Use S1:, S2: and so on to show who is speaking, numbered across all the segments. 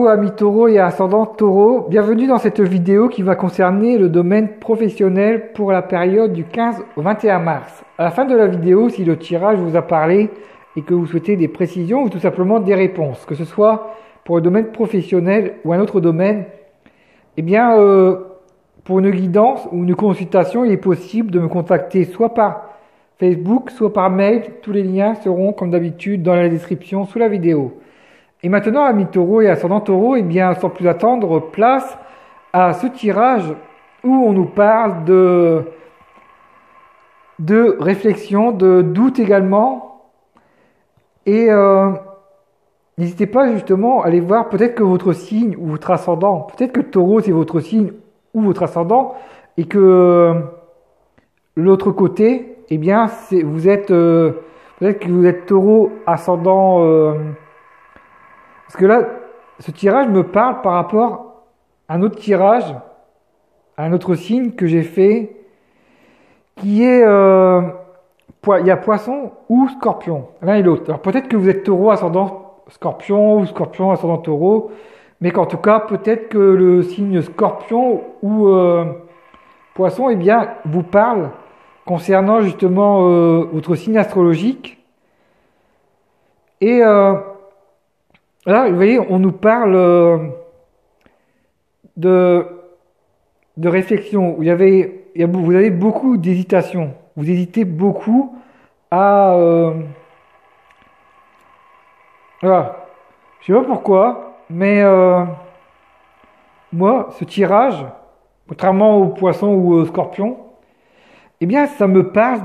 S1: Bonjour amis taureaux et ascendants taureaux, bienvenue dans cette vidéo qui va concerner le domaine professionnel pour la période du 15 au 21 mars. À la fin de la vidéo, si le tirage vous a parlé et que vous souhaitez des précisions ou tout simplement des réponses, que ce soit pour le domaine professionnel ou un autre domaine, eh bien pour une guidance ou une consultation, il est possible de me contacter soit par Facebook, soit par mail. Tous les liens seront comme d'habitude dans la description sous la vidéo. Et maintenant, amis taureaux et ascendants taureaux, eh bien, sans plus attendre, place à ce tirage où on nous parle de réflexion, de doute également. Et n'hésitez pas justement à aller voir peut-être que votre signe ou votre ascendant, peut-être que le taureau c'est votre signe ou votre ascendant, et que l'autre côté, eh bien, vous êtes peut-être que vous êtes taureau ascendant. Parce que là, ce tirage me parle par rapport à un autre tirage, à un autre signe que j'ai fait, qui est, il y a poisson ou scorpion, l'un et l'autre. Alors peut-être que vous êtes taureau ascendant scorpion ou scorpion ascendant taureau, mais qu'en tout cas, peut-être que le signe scorpion ou poisson, eh bien, vous parle concernant justement votre signe astrologique. Et là, vous voyez, on nous parle de réflexion. Vous avez beaucoup d'hésitation. Vous hésitez beaucoup à... voilà. Je sais pas pourquoi, mais moi, ce tirage, contrairement au poisson ou au scorpion, eh bien, ça me parle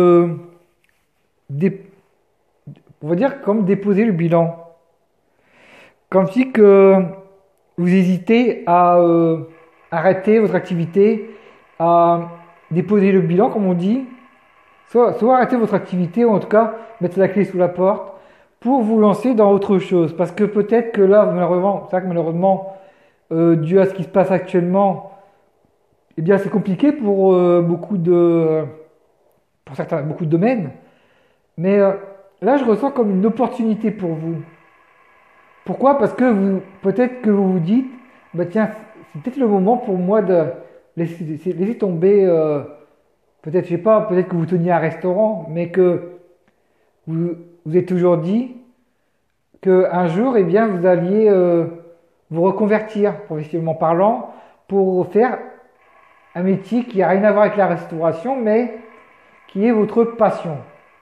S1: on va dire, comme déposer le bilan. Comme si que vous hésitez à arrêter votre activité, à déposer le bilan, comme on dit, soit arrêter votre activité, ou en tout cas mettre la clé sous la porte, pour vous lancer dans autre chose. Parce que peut-être que là, malheureusement, c'est vrai que malheureusement, dû à ce qui se passe actuellement, eh bien c'est compliqué pour beaucoup de domaines. Mais là, je ressens comme une opportunité pour vous. Pourquoi? Parce que peut-être que vous vous dites, bah tiens, c'est peut-être le moment pour moi de laisser tomber, peut-être, je sais pas, peut-être que vous teniez un restaurant, mais que vous êtes toujours dit qu'un jour, eh bien, vous alliez vous reconvertir, professionnellement parlant, pour faire un métier qui n'a rien à voir avec la restauration, mais qui est votre passion.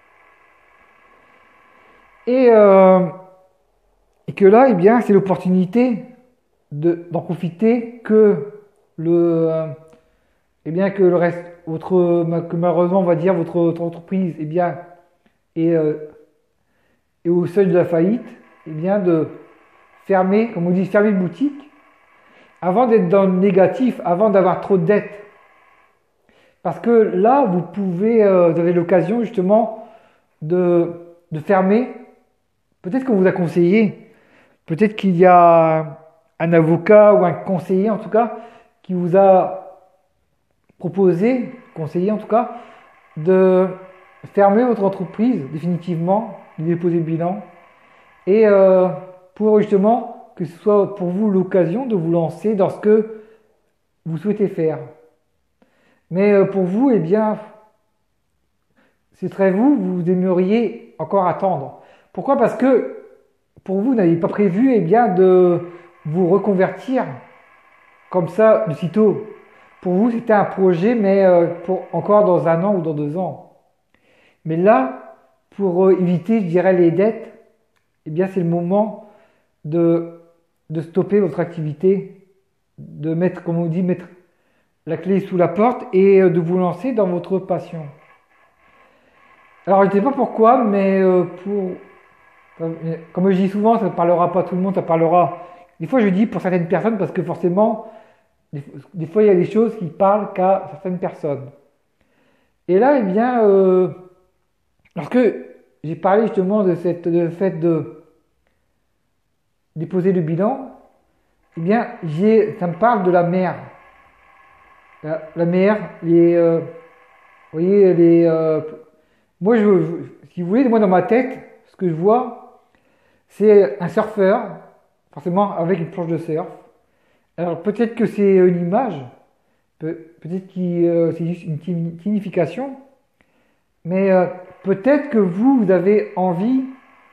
S1: Et que là, eh bien, c'est l'opportunité d'en profiter que que le reste, que malheureusement, on va dire, votre entreprise, eh bien, est au seuil de la faillite, eh bien, de fermer, comme on dit, fermer une boutique, avant d'être dans le négatif, avant d'avoir trop de dettes. Parce que là, vous avez l'occasion, justement, de fermer. Peut-être qu'on vous a conseillé. Peut-être qu'il y a un avocat ou un conseiller en tout cas qui vous a proposé, conseillé en tout cas, de fermer votre entreprise définitivement, de déposer le bilan et pour justement que ce soit pour vous l'occasion de vous lancer dans ce que vous souhaitez faire. Mais pour vous, eh bien, ce serait vous aimeriez encore attendre. Pourquoi? Parce que pour vous n'avez pas prévu eh bien, de vous reconvertir comme ça de sitôt. Pour vous, c'était un projet, mais pour encore dans 1 an ou dans 2 ans. Mais là, pour éviter, je dirais, les dettes, eh bien, c'est le moment de stopper votre activité, de mettre, comme on dit, mettre la clé sous la porte et de vous lancer dans votre passion. Alors, je ne sais pas pourquoi, mais comme je dis souvent, ça ne parlera pas à tout le monde, ça parlera. Des fois, je dis pour certaines personnes parce que forcément, des fois, il y a des choses qui parlent qu'à certaines personnes. Et là, eh bien, lorsque j'ai parlé justement de fait de déposer le bilan, eh bien, ça me parle de la mer. La mer, vous voyez, moi, si vous voulez, moi dans ma tête, ce que je vois, c'est un surfeur forcément avec une planche de surf. Alors peut-être que c'est une image, peut-être que c'est juste une signification, mais peut-être que vous avez envie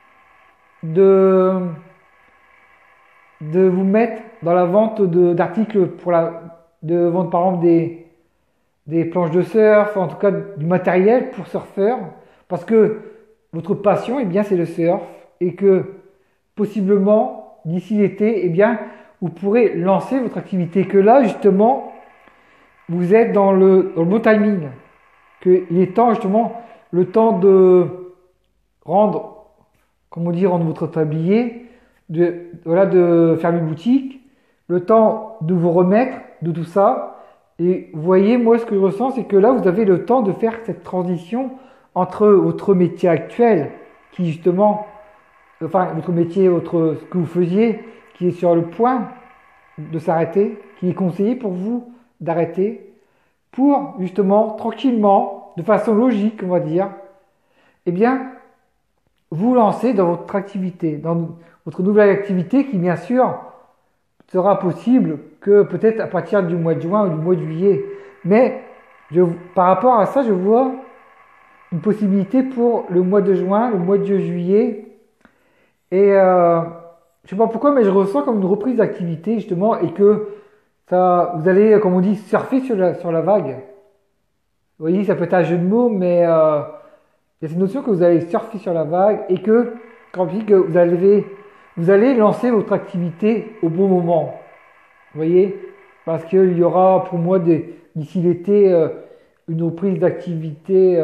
S1: de, de vous mettre dans la vente d'articles de vente par exemple des planches de surf, en tout cas du matériel pour surfeurs, parce que votre passion, eh bien, c'est le surf, et que possiblement d'ici l'été, eh bien, vous pourrez lancer votre activité. Que là, justement, vous êtes dans le bon timing, qu'il est temps justement le temps de rendre, comment dire, rendre votre tablier, de faire une boutique, le temps de vous remettre de tout ça. Et vous voyez, moi, ce que je ressens, c'est que là, vous avez le temps de faire cette transition entre votre métier actuel, qui justement, enfin, votre métier, ce que vous faisiez, qui est sur le point de s'arrêter, qui est conseillé pour vous d'arrêter, pour justement, tranquillement, de façon logique, on va dire, eh bien, vous lancer dans votre activité, dans votre nouvelle activité qui, bien sûr, sera possible que peut-être à partir du mois de juin ou du mois de juillet. Mais par rapport à ça, je vois une possibilité pour le mois de juin, le mois de juillet. Et je sais pas pourquoi, mais je ressens comme une reprise d'activité justement et que vous allez, comme on dit, surfer sur la vague. Vous voyez, ça peut être un jeu de mots, mais il y a cette notion que vous allez surfer sur la vague et que vous allez lancer votre activité au bon moment. Vous voyez, parce qu'il y aura pour moi d'ici l'été une reprise d'activité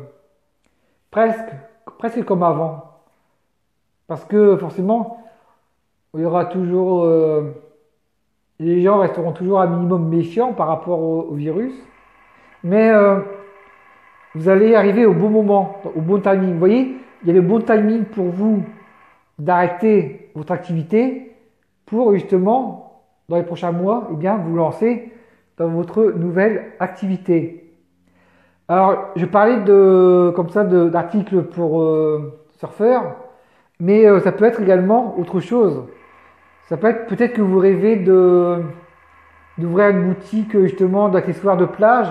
S1: presque comme avant. Parce que forcément, il y aura toujours, les gens resteront toujours un minimum méfiants par rapport au virus. Mais vous allez arriver au bon moment, au bon timing. Vous voyez, il y a le bon timing pour vous d'arrêter votre activité pour justement, dans les prochains mois, eh bien, vous lancer dans votre nouvelle activité. Alors, je parlais d'articles pour surfeurs, mais ça peut être également autre chose. Ça peut être peut-être que vous rêvez d'ouvrir une boutique justement d'accessoires de plage,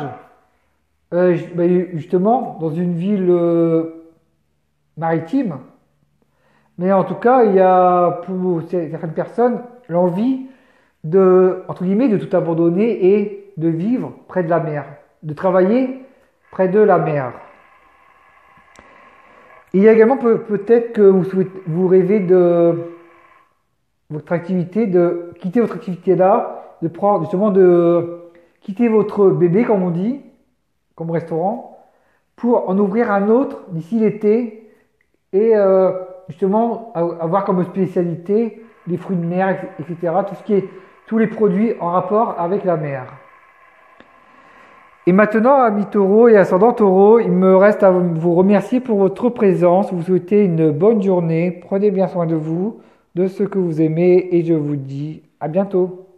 S1: justement dans une ville maritime. Mais en tout cas, il y a pour certaines personnes l'envie entre guillemets, de tout abandonner et de vivre près de la mer, de travailler près de la mer. Il y a également peut-être que vous rêvez de votre activité, de quitter votre activité là, de quitter votre bébé, comme on dit, comme restaurant, pour en ouvrir un autre d'ici l'été et justement avoir comme spécialité les fruits de mer, etc. Tous les produits en rapport avec la mer. Et maintenant, amis taureaux et ascendant taureau, il me reste à vous remercier pour votre présence, vous souhaiter une bonne journée, prenez bien soin de vous, de ce que vous aimez et je vous dis à bientôt.